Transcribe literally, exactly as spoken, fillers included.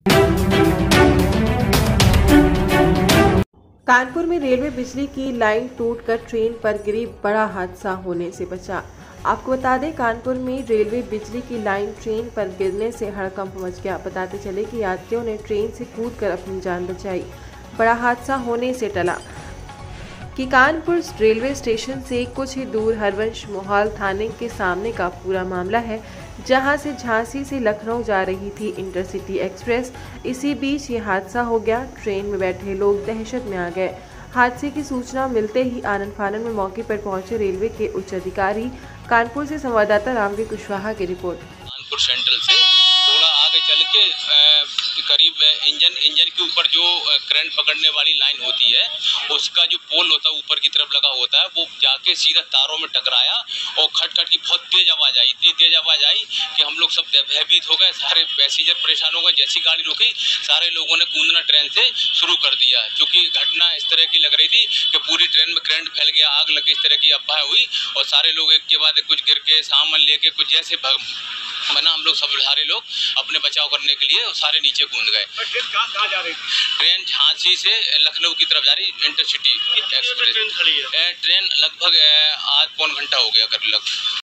कानपुर में रेलवे बिजली की लाइन टूटकर ट्रेन पर गिरी, बड़ा हादसा होने से बचा। आपको बता दें, कानपुर में रेलवे बिजली की लाइन ट्रेन पर गिरने से हड़कंप मच गया। बताते चले कि यात्रियों ने ट्रेन से कूदकर अपनी जान बचाई। बड़ा हादसा होने से टला कि कानपुर रेलवे स्टेशन से कुछ ही दूर हरवंश मोहाल थाने के सामने का पूरा मामला है, जहां से झांसी से लखनऊ जा रही थी इंटरसिटी एक्सप्रेस। इसी बीच ये हादसा हो गया। ट्रेन में बैठे लोग दहशत में आ गए। हादसे की सूचना मिलते ही आनन फानन में मौके पर पहुंचे रेलवे के उच्च अधिकारी। कानपुर से संवाददाता रामवीर कुशवाहा की रिपोर्ट। कानपुर सेंट्रल से थोड़ा आगे चल के करीब इंजन इंजन के ऊपर जो करंट पकड़ने वाली लाइन होती है, उसका जो पोल होता है ऊपर की तरफ लगा होता है, वो जाके सीधा तारों में टकराया और खट खट की बहुत तेज आवाज आई। इतनी तेज आवाज आई कि हम लोग सब भयभीत हो गए। सारे पैसेंजर परेशान हो गए। जैसी गाड़ी रुकी, सारे लोगों ने कूदना ट्रेन से शुरू कर दिया, क्योंकि घटना इस तरह की लग रही थी कि पूरी ट्रेन में करंट फैल गया, आग लगी, इस तरह की अफवाह हुई। और सारे लोग एक के बाद कुछ गिर के सामान लेके कुछ जैसे बना, हम लोग सब सारे लोग अपने बचाव करने के लिए सारे नीचे कूद गए। ट्रेन कहाँ कहाँ जा रही थी? ट्रेन झांसी से लखनऊ की तरफ जा रही इंटरसिटी एक्सप्रेस। ट्रेन खड़ी है? ट्रेन लगभग आज पौन घंटा हो गया कर लग